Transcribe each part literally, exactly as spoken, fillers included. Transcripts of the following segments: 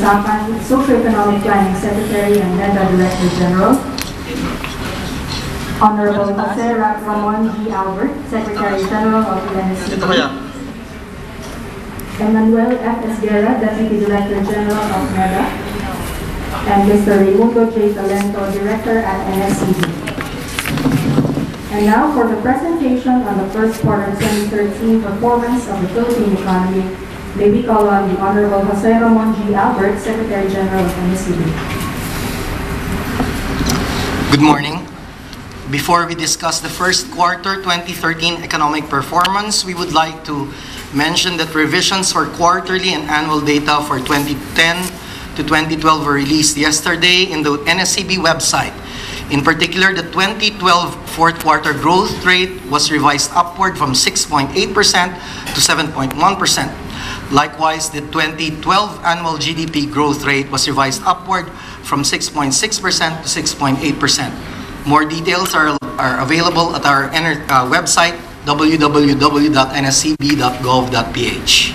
Usapan, Socio-Economic Planning Secretary and NEDA Director General. Honorable Jose Ramon G. Albert, Secretary General of the N S C B. Emmanuel F. Esguerra, Deputy Director General of NEDA. And Mister Raimundo J. Talento, Director at N S C B. And now for the presentation on the first quarter twenty thirteen performance of the Philippine economy, may we call on the Honorable Jose Ramon G. Albert, Secretary General of N S C B. Good morning. Before we discuss the first quarter twenty thirteen economic performance, we would like to mention that revisions for quarterly and annual data for twenty ten to twenty twelve were released yesterday in the N S C B website. In particular, the twenty twelve fourth quarter growth rate was revised upward from six point eight percent to seven point one percent. Likewise, the twenty twelve annual G D P growth rate was revised upward from six point six percent to six point eight percent. More details are, are available at our uh, website, w w w dot n s c b dot gov dot p h.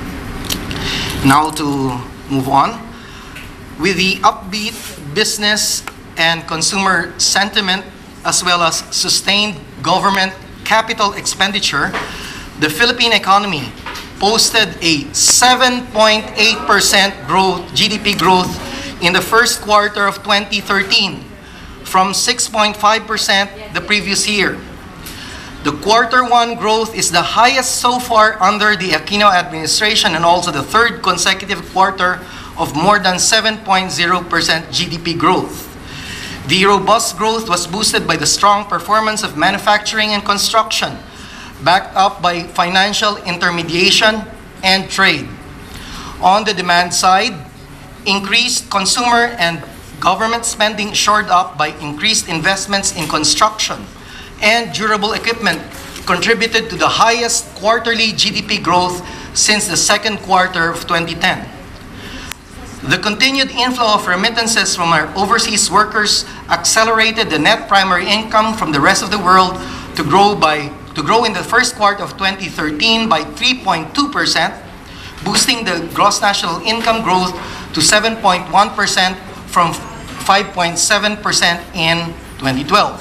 Now to move on. With the upbeat business and consumer sentiment, as well as sustained government capital expenditure, the Philippine economy posted a seven point eight percent growth, G D P growth in the first quarter of twenty thirteen, from six point five percent the previous year. The quarter one growth is the highest so far under the Aquino administration and also the third consecutive quarter of more than seven point zero percent G D P growth. The robust growth was boosted by the strong performance of manufacturing and construction, backed up by financial intermediation and trade. On the demand side, increased consumer and government spending shored up by increased investments in construction and durable equipment contributed to the highest quarterly G D P growth since the second quarter of twenty ten. The continued inflow of remittances from our overseas workers accelerated the net primary income from the rest of the world to grow by to grow in the first quarter of twenty thirteen by three point two percent, boosting the gross national income growth to seven point one percent from five point seven percent in twenty twelve.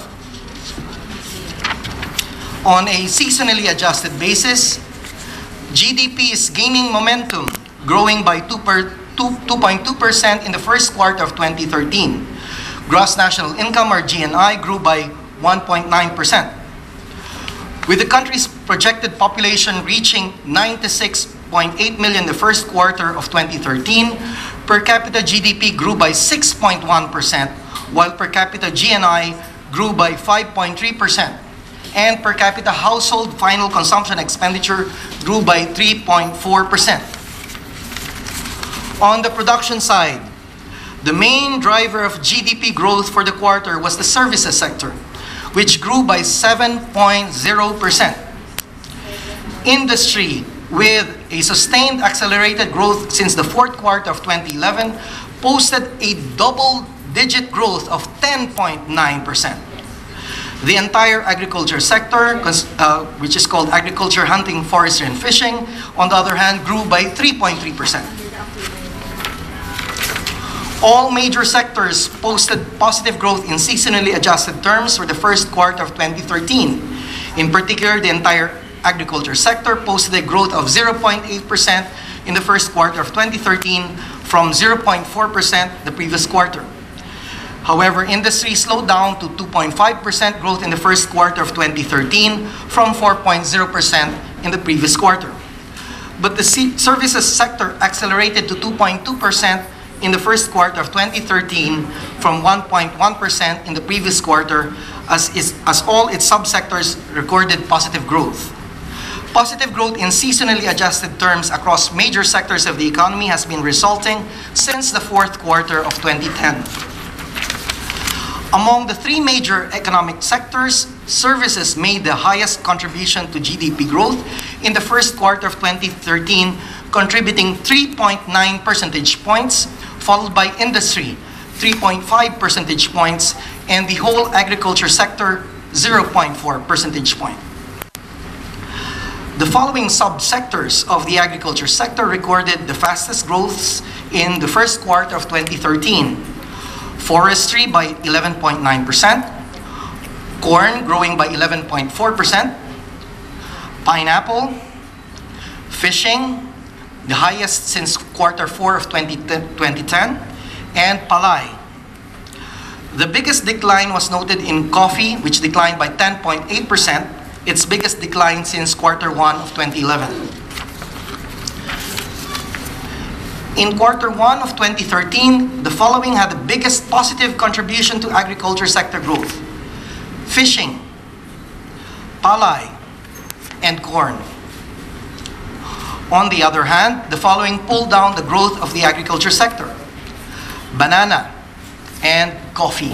On a seasonally adjusted basis, G D P is gaining momentum, growing by two point two percent in the first quarter of twenty thirteen. Gross national income, or G N I, grew by one point nine percent. With the country's projected population reaching ninety-six point eight million in the first quarter of twenty thirteen, per capita G D P grew by six point one percent, while per capita G N I grew by five point three percent, and per capita household final consumption expenditure grew by three point four percent. On the production side, the main driver of G D P growth for the quarter was the services sector, which grew by seven point zero percent. Industry, with a sustained accelerated growth since the fourth quarter of twenty eleven, posted a double-digit growth of ten point nine percent. The entire agriculture sector, uh, which is called agriculture, hunting, forestry, and fishing, on the other hand, grew by three point three percent. All major sectors posted positive growth in seasonally adjusted terms for the first quarter of twenty thirteen. In particular, the entire agriculture sector posted a growth of zero point eight percent in the first quarter of twenty thirteen from zero point four percent the previous quarter. However, industry slowed down to two point five percent growth in the first quarter of twenty thirteen from four point zero percent in the previous quarter. But the services sector accelerated to two point two percent in the first quarter of twenty thirteen from one point one percent in the previous quarter, as, is, as all its subsectors recorded positive growth. Positive growth in seasonally adjusted terms across major sectors of the economy has been resulting since the fourth quarter of twenty ten. Among the three major economic sectors, services made the highest contribution to G D P growth in the first quarter of twenty thirteen, contributing three point nine percentage points, followed by industry, three point five percentage points, and the whole agriculture sector, zero point four percentage point. The following subsectors of the agriculture sector recorded the fastest growths in the first quarter of twenty thirteen. Forestry by eleven point nine percent, corn growing by eleven point four percent, pineapple, fishing, the highest since quarter four of twenty ten, and palay. The biggest decline was noted in coffee, which declined by ten point eight percent, its biggest decline since quarter one of twenty eleven. In quarter one of twenty thirteen, the following had the biggest positive contribution to agriculture sector growth: fishing, palay, and corn. On the other hand, the following pulled down the growth of the agriculture sector: banana and coffee.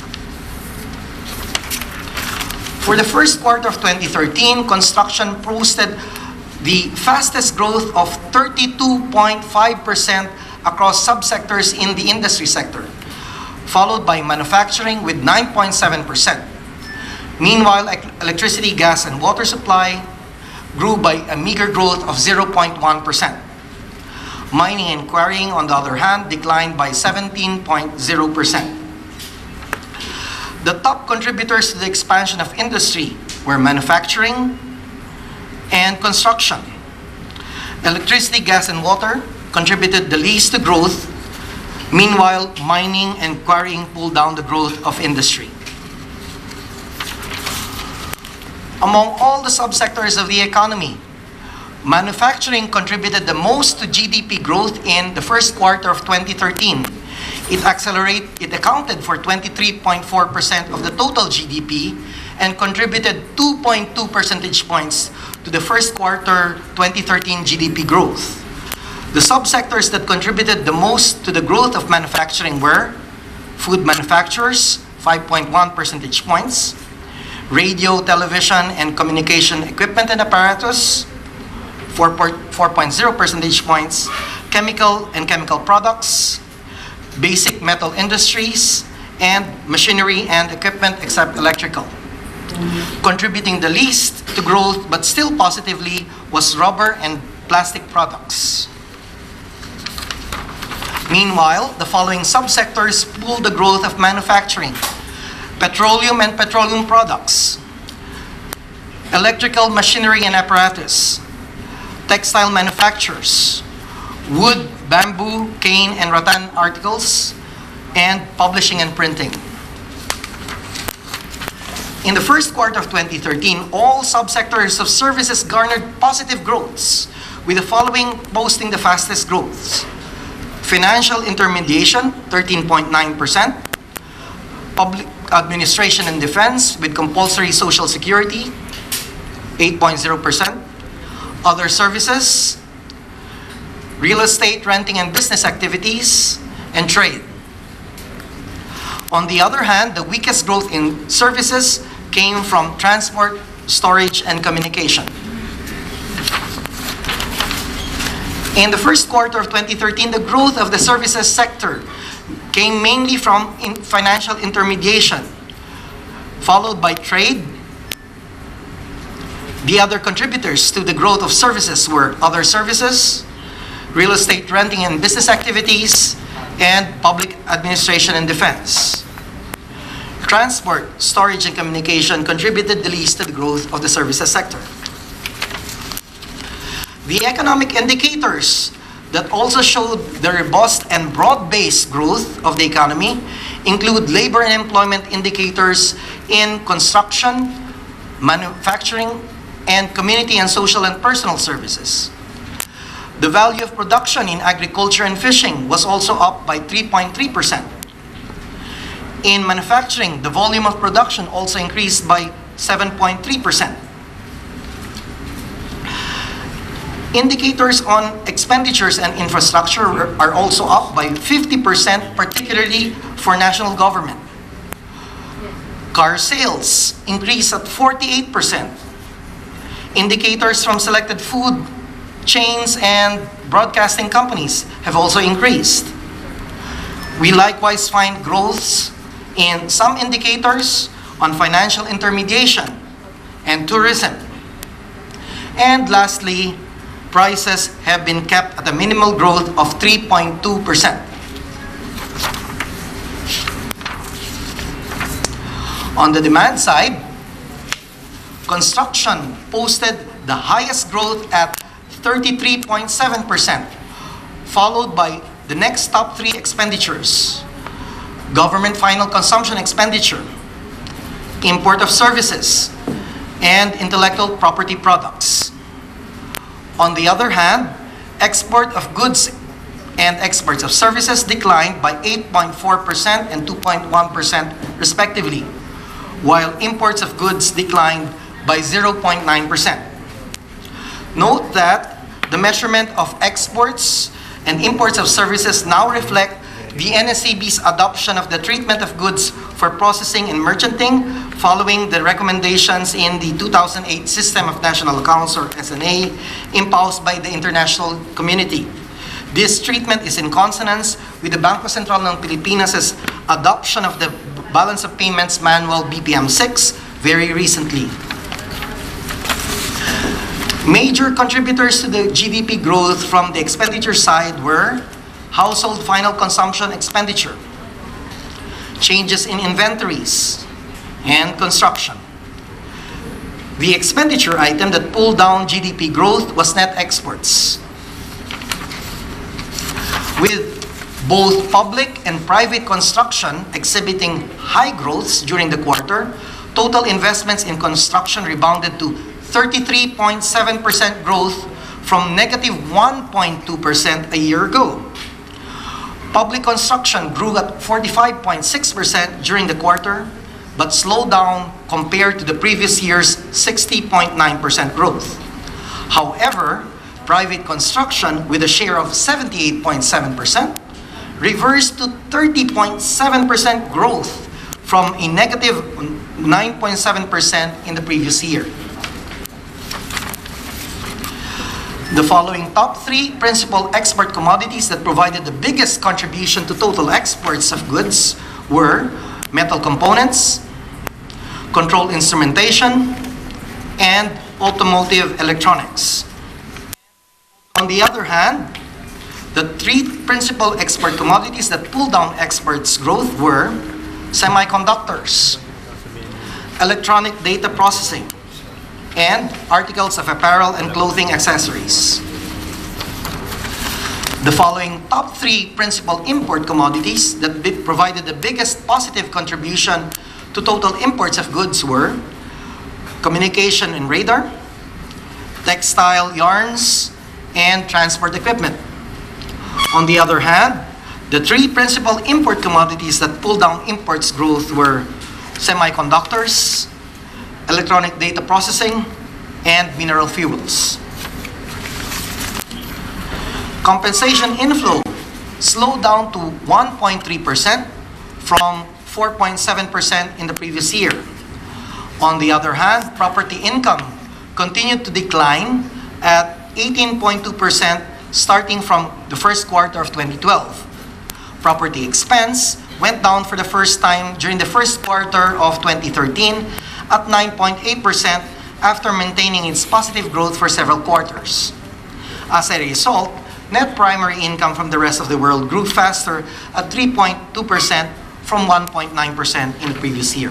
For the first quarter of twenty thirteen, construction posted the fastest growth of thirty-two point five percent across subsectors in the industry sector, followed by manufacturing with nine point seven percent. Meanwhile, electricity, gas, and water supply grew by a meager growth of zero point one percent. Mining and quarrying, on the other hand, declined by seventeen point zero percent. The top contributors to the expansion of industry were manufacturing and construction. Electricity, gas, and water contributed the least to growth. Meanwhile, mining and quarrying pulled down the growth of industry. Among all the subsectors of the economy, manufacturing contributed the most to G D P growth in the first quarter of twenty thirteen. It accelerate, it accounted for twenty-three point four percent of the total G D P and contributed two point two percentage points to the first quarter twenty thirteen G D P growth. The subsectors that contributed the most to the growth of manufacturing were food manufacturers, five point one percentage points, radio, television, and communication equipment and apparatus, four point zero percentage points, chemical and chemical products, basic metal industries, and machinery and equipment except electrical. Contributing the least to growth but still positively was rubber and plastic products. Meanwhile, the following subsectors pulled the growth of manufacturing: petroleum and petroleum products, electrical machinery and apparatus, textile manufacturers, wood, bamboo, cane, and rattan articles, and publishing and printing. In the first quarter of twenty thirteen, all subsectors of services garnered positive growths, with the following posting the fastest growths: financial intermediation, thirteen point nine percent, public administration and defense with compulsory social security, eight point zero percent, other services, real estate, renting and business activities, and trade. On the other hand, the weakest growth in services came from transport, storage, and communication. In the first quarter of twenty thirteen, the growth of the services sector came mainly from in financial intermediation, followed by trade. The other contributors to the growth of services were other services, real estate, renting and business activities, and public administration and defense. Transport, storage, and communication contributed the least to the growth of the services sector. The economic indicators that also showed the robust and broad-based growth of the economy include labor and employment indicators in construction, manufacturing, and community and social and personal services. The value of production in agriculture and fishing was also up by three point three percent. In manufacturing, the volume of production also increased by seven point three percent. Indicators on expenditures and infrastructure are also up by fifty percent, particularly for national government. Car sales increased at forty-eight percent. Indicators from selected food chains and broadcasting companies have also increased. We likewise find growths in some indicators on financial intermediation and tourism. And lastly, prices have been kept at a minimal growth of three point two percent. On the demand side, construction posted the highest growth at thirty-three point seven percent, followed by the next top three expenditures: government final consumption expenditure, import of services, and intellectual property products. On the other hand, export of goods and exports of services declined by eight point four percent and two point one percent respectively, while imports of goods declined by zero point nine percent. Note that the measurement of exports and imports of services now reflect the N S C B's adoption of the treatment of goods for processing and merchanting following the recommendations in the two thousand eight System of National Accounts, or S N A, imposed by the international community. This treatment is in consonance with the Bangko Sentral ng Pilipinas' adoption of the Balance of Payments Manual B P M six very recently. Major contributors to the G D P growth from the expenditure side were household final consumption expenditure, changes in inventories, and construction. The expenditure item that pulled down G D P growth was net exports. With both public and private construction exhibiting high growths during the quarter, total investments in construction rebounded to thirty-three point seven percent growth from negative one point two percent a year ago. Public construction grew at forty-five point six percent during the quarter, but slowed down compared to the previous year's sixty point nine percent growth. However, private construction, with a share of seventy-eight point seven percent, reversed to thirty point seven percent growth from a negative nine point seven percent in the previous year. The following top three principal export commodities that provided the biggest contribution to total exports of goods were metal components, control instrumentation, and automotive electronics. On the other hand, the three principal export commodities that pulled down exports growth were semiconductors, electronic data processing, and articles of apparel and clothing accessories. The following top three principal import commodities that provided the biggest positive contribution to total imports of goods were communication and radar, textile yarns, and transport equipment. On the other hand, the three principal import commodities that pulled down imports growth were semiconductors, electronic data processing, and mineral fuels. Compensation inflow slowed down to one point three percent from four point seven percent in the previous year. On the other hand, property income continued to decline at eighteen point two percent starting from the first quarter of twenty twelve. Property expense went down for the first time during the first quarter of twenty thirteen at nine point eight percent after maintaining its positive growth for several quarters. As a result, net primary income from the rest of the world grew faster at three point two percent from one point nine percent in the previous year.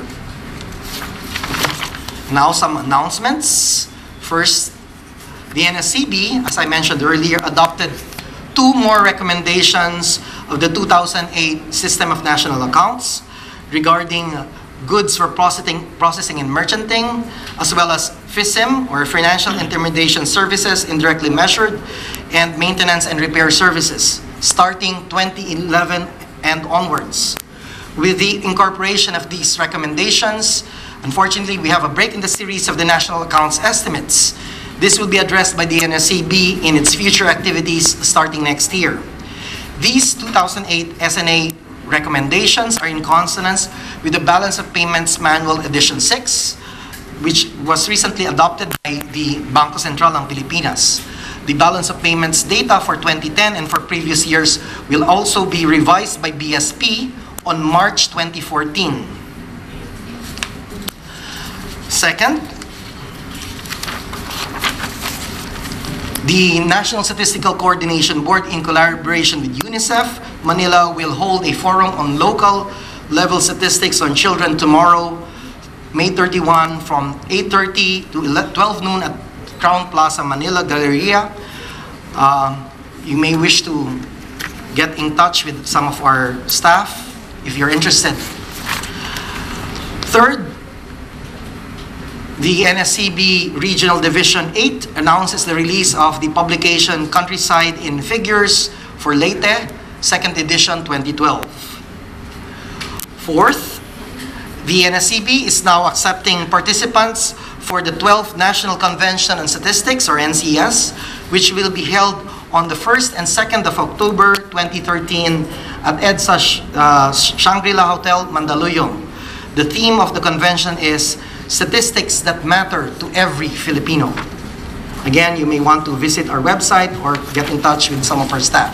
Now some announcements. First, the N S C B, as I mentioned earlier, adopted two more recommendations of the two thousand eight System of National Accounts regarding goods for processing, processing and merchanting, as well as F I S M, or Financial Intermediation Services Indirectly Measured, and Maintenance and Repair Services, starting twenty eleven and onwards. With the incorporation of these recommendations, unfortunately, we have a break in the series of the National Accounts estimates. This will be addressed by the N S C B in its future activities starting next year. These two thousand eight S N A recommendations are in consonance with the Balance of Payments Manual Edition six, which was recently adopted by the Bangko Sentral ng Pilipinas. The balance of payments data for twenty ten and for previous years will also be revised by B S P on March twenty fourteen. Second, The National Statistical Coordination Board, in collaboration with UNICEF, Manila, will hold a forum on local level statistics on children tomorrow, May thirty-first, from eight thirty to twelve noon at Crown Plaza, Manila, Galleria. Uh, you may wish to get in touch with some of our staff if you're interested. Third, the N S C B Regional Division eight announces the release of the publication Countryside in Figures for Leyte, second edition twenty twelve. Fourth, the N S C B is now accepting participants for the twelfth National Convention on Statistics, or N C S, which will be held on the first and second of October twenty thirteen at EDSA uh, Shangri-La Hotel, Mandaluyong. The theme of the convention is Statistics that Matter to Every Filipino. Again, you may want to visit our website or get in touch with some of our staff.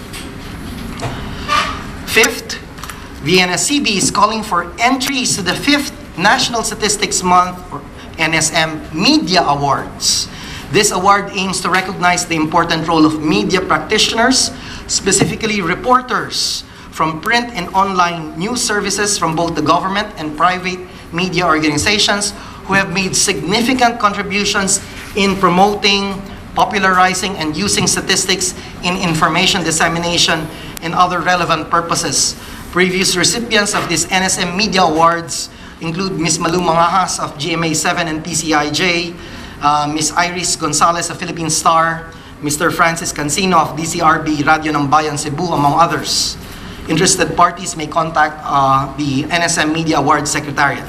Fifth, the N S C B is calling for entries to the fifth National Statistics Month, or N S M Media Awards. This award aims to recognize the important role of media practitioners, specifically reporters from print and online news services from both the government and private media organizations who have made significant contributions in promoting, popularizing, and using statistics in information dissemination and other relevant purposes. Previous recipients of these N S M Media Awards include Miz Malu Mangahas of G M A seven and P C I J, uh, Miz Iris Gonzalez of Philippine Star, Mister Francis Cancino of D C R B Radio ng Bayan Cebu, among others. Interested parties may contact uh, the N S M Media Awards Secretariat.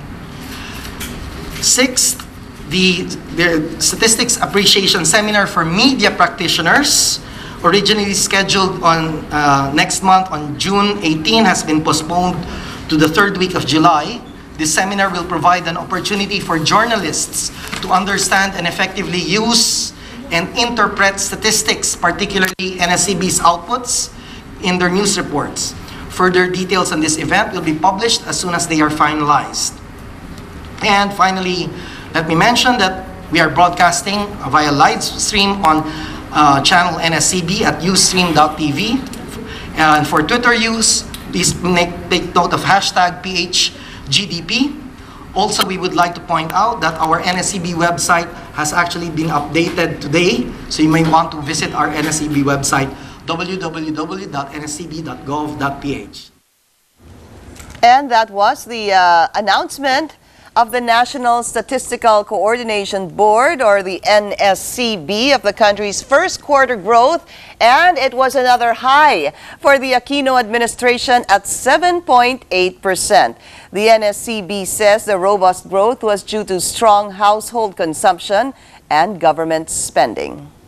Sixth, the, the Statistics Appreciation Seminar for Media Practitioners, originally scheduled on uh, next month on June eighteenth, has been postponed to the third week of July. This seminar will provide an opportunity for journalists to understand and effectively use and interpret statistics, particularly N S C B's outputs, in their news reports. Further details on this event will be published as soon as they are finalized. And finally, let me mention that we are broadcasting via live stream on uh, channel N S C B at ustream dot T V. And for Twitter use, please make, take note of hashtag P H G D P. Also, we would like to point out that our N S C B website has actually been updated today, so you may want to visit our N S C B website, w w w dot n s c b dot gov dot p h. And that was the uh, announcement of the National Statistical Coordination Board, or the N S C B, of the country's first quarter growth, and it was another high for the Aquino administration at seven point eight percent. The N S C B says the robust growth was due to strong household consumption and government spending.